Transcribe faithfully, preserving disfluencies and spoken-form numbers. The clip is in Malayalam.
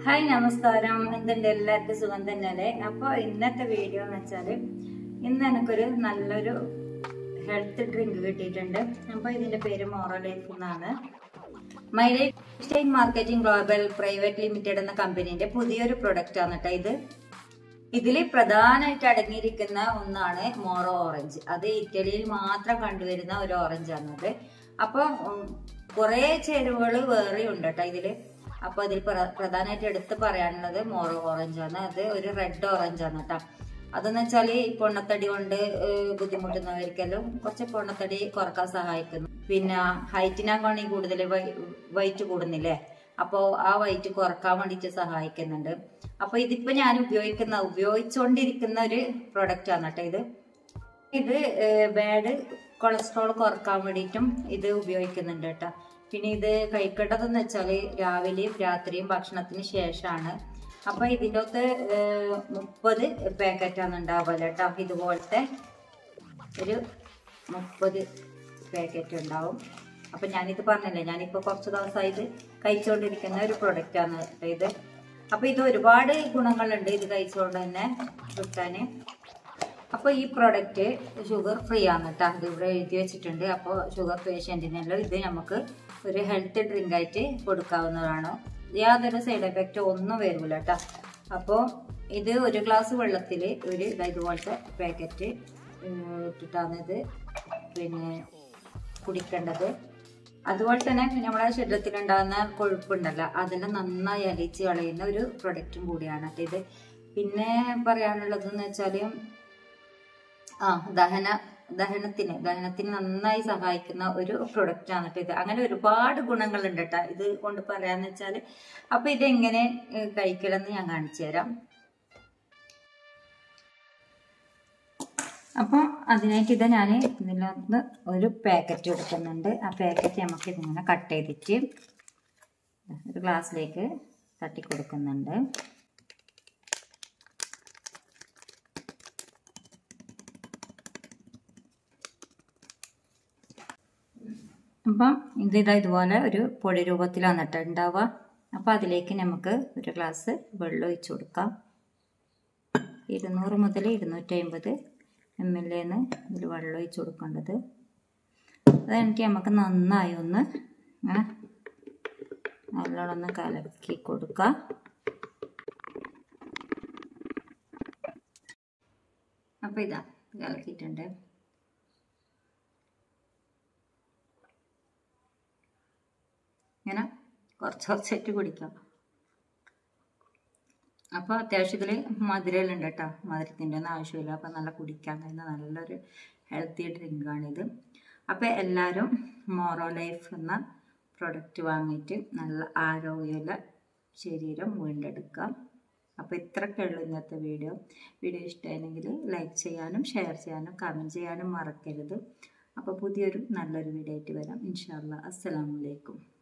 ഹായ് നമസ്കാരം. എന്തുണ്ട്, എല്ലാവർക്കും സുഖം തന്നെയല്ലേ? അപ്പോൾ ഇന്നത്തെ വീഡിയോ എന്ന് വെച്ചാൽ ഇന്ന് എനിക്കൊരു നല്ലൊരു ഹെൽത്ത് ഡ്രിങ്ക് കിട്ടിയിട്ടുണ്ട്. അപ്പോൾ ഇതിന്റെ പേര് മോറോ ലൈഫ് എന്നാണ്. My lifestyle marketing global private limited എന്ന കമ്പനീന്റെ പുതിയൊരു പ്രൊഡക്റ്റ് ആണ് കേട്ടോ ഇത്. ഇതിൽ പ്രധാനമായിട്ട് അടങ്ങിയിരിക്കുന്ന ഒന്നാണ് മോറോ ഓറഞ്ച്. അത് ഇറ്റലിയിൽ മാത്രം കണ്ടുവരുന്ന ഒരു ഓറഞ്ച് ആണത്. അപ്പോൾ കുറെ ചേരുവകൾ വേറെ ഉണ്ട് കേട്ടോ ഇതില്. അപ്പൊ അതിൽ പ്രധാനമായിട്ട് എടുത്ത് പറയാനുള്ളത് മോറോ ഓറഞ്ച് ആണ്. അത് ഒരു റെഡ് ഓറഞ്ച് ആണ് കേട്ടോ. അതെന്ന് വെച്ചാൽ ഈ പൊണ്ണത്തടി കൊണ്ട് ബുദ്ധിമുട്ടുന്നവർക്കെല്ലാം കുറച്ച് പൊണ്ണത്തടി കുറക്കാൻ സഹായിക്കുന്നു. പിന്നെ ഹൈറ്റിനാണ് കൂടുതൽ വൈറ്റ് കൂടുന്നില്ലേ, അപ്പോൾ ആ വൈറ്റ് കുറക്കാൻ വേണ്ടിയിട്ട് സഹായിക്കുന്നുണ്ട്. അപ്പൊ ഇതിപ്പോ ഞാൻ ഉപയോഗിക്കുന്ന ഉപയോഗിച്ചുകൊണ്ടിരിക്കുന്ന ഒരു പ്രൊഡക്റ്റ് ആണ് കേട്ടോ ഇത്. ഇത് ബാഡ് കൊളസ്ട്രോൾ കുറക്കാൻ വേണ്ടിയിട്ടും ഇത് ഉപയോഗിക്കുന്നുണ്ട് കേട്ടോ. പിന്നെ ഇത് കഴിക്കേണ്ടതെന്ന് വെച്ചാൽ രാവിലെയും രാത്രിയും ഭക്ഷണത്തിന് ശേഷമാണ്. അപ്പൊ ഇതിനകത്ത് മുപ്പത് പാക്കറ്റാണ് ഉണ്ടാവുക കേട്ടോ. ഇതുപോലത്തെ ഒരു മുപ്പത് പാക്കറ്റ് ഉണ്ടാവും. അപ്പൊ ഞാനിത് പറഞ്ഞില്ലേ, ഞാനിപ്പോ കുറച്ച് ദിവസമായിട്ട് കഴിച്ചുകൊണ്ടിരിക്കുന്ന ഒരു പ്രൊഡക്റ്റ് ആണ് കേട്ടോ ഇത്. അപ്പൊ ഇത് ഒരുപാട് ഗുണങ്ങളുണ്ട് ഇത് കഴിച്ചുകൊണ്ട് തന്നെ കിട്ടാന്. അപ്പോൾ ഈ പ്രൊഡക്റ്റ് ഷുഗർ ഫ്രീ ആണ് കേട്ടോ. അത് ഇവിടെ എഴുതി വെച്ചിട്ടുണ്ട്. അപ്പോൾ ഷുഗർ പേഷ്യൻറ്റിനെല്ലാം ഇത് നമുക്ക് ഒരു ഹെൽത്ത് ഡ്രിങ്ക് ആയിട്ട് കൊടുക്കാവുന്നതാണ്. യാതൊരു സൈഡ് എഫക്റ്റ് ഒന്നും വരില്ല കേട്ടോ. അപ്പോൾ ഇത് ഒരു ഗ്ലാസ് വെള്ളത്തിൽ ഒരു ഇതുപോലത്തെ പാക്കറ്റ് ഇട്ടിട്ടാണ് ഇത് പിന്നെ കുടിക്കേണ്ടത്. അതുപോലെ തന്നെ നമ്മുടെ ശരീരത്തിലുണ്ടാകുന്ന കൊഴുപ്പുണ്ടല്ലോ, അതെല്ലാം നന്നായി അലിച്ച് കളയുന്ന ഒരു പ്രൊഡക്റ്റും കൂടിയാണ് ഇത്. പിന്നെ പറയാനുള്ളതെന്ന് വെച്ചാൽ ആ ദഹന ദഹനത്തിന് ദഹനത്തിന് നന്നായി സഹായിക്കുന്ന ഒരു പ്രൊഡക്റ്റ് ആണ് കേട്ടോ ഇത്. അങ്ങനെ ഒരുപാട് ഗുണങ്ങളുണ്ട് കേട്ടോ ഇത് കൊണ്ട് പറയാന്ന് വെച്ചാൽ. അപ്പൊ ഇതെങ്ങനെ കഴിക്കണമെന്ന് ഞാൻ കാണിച്ചു തരാം. അപ്പോൾ അതിനായിട്ട് ഇത് ഞാൻ ഇതിനകത്ത് ഒരു പാക്കറ്റ് എടുക്കുന്നുണ്ട്. ആ പാക്കറ്റ് നമുക്ക് ഇതിങ്ങനെ കട്ട് ചെയ്തിട്ട് ഒരു ഗ്ലാസ്സിലേക്ക് തട്ടി കൊടുക്കുന്നുണ്ട്. അപ്പം ഇത് ഇതാ ഇതുപോലെ ഒരു പൊടി രൂപത്തിലാണ് കേട്ടോ ഉണ്ടാവുക. അപ്പം അതിലേക്ക് നമുക്ക് ഒരു ഗ്ലാസ് വെള്ളം ഒഴിച്ചു കൊടുക്കാം. ഇരുന്നൂറ് മുതൽ ഇരുന്നൂറ്റി അമ്പത് എം എൽ എന്ന് ഇതിൽ വെള്ളം ഒഴിച്ചു കൊടുക്കേണ്ടത്. അത് എനിക്ക് നമുക്ക് നന്നായി ഒന്ന് നല്ലോണം ഒന്ന് കലക്കി കൊടുക്കാം. അപ്പം ഇതാ കലക്കിയിട്ടുണ്ട്. ഇങ്ങനെ കുറച്ച് കുറച്ചായിട്ട് കുടിക്കാം. അപ്പോൾ അത്യാവശ്യം ഇതിൽ മധുരമുണ്ട് കേട്ടോ. മധുരത്തിൻ്റെ ഒന്നും ആവശ്യമില്ല. അപ്പം നല്ല കുടിക്കാൻ കഴിയുന്ന നല്ലൊരു ഹെൽത്തി ഡ്രിങ്കാണിത്. അപ്പോൾ എല്ലാവരും മോറോ ലൈഫ് എന്ന പ്രൊഡക്റ്റ് വാങ്ങിയിട്ട് നല്ല ആരോഗ്യമുള്ള ശരീരം വീണ്ടെടുക്കാം. അപ്പോൾ ഇത്രയൊക്കെ ഉള്ളൂ ഇന്നത്തെ വീഡിയോ. വീഡിയോ ഇഷ്ടമായെങ്കിൽ ലൈക്ക് ചെയ്യാനും ഷെയർ ചെയ്യാനും കമൻറ്റ് ചെയ്യാനും മറക്കരുത്. അപ്പോൾ പുതിയൊരു നല്ലൊരു വീഡിയോ ആയിട്ട് വരാം ഇൻഷാ അല്ലാഹ്. അസ്സലാമു അലൈക്കും.